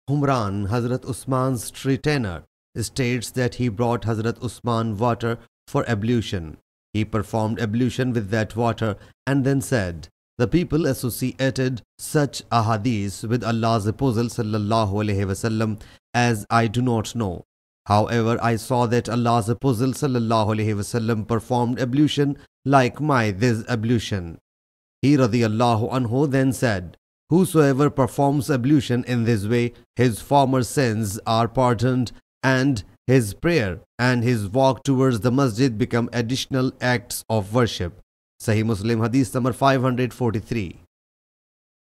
Humran, Hazrat Usman's retainer, states that he brought Hazrat Usman water for ablution. He performed ablution with that water and then said, "The people associated such ahadith with Allah's Apostle sallallahu alaihi wasallam as I do not know. However, I saw that Allah's Apostle sallallahu alaihi wasallam performed ablution like my this ablution." He radiyallahu anhu then said, "Whosoever performs ablution in this way, his former sins are pardoned, and his prayer and his walk towards the masjid become additional acts of worship." Sahih Muslim Hadees number 543.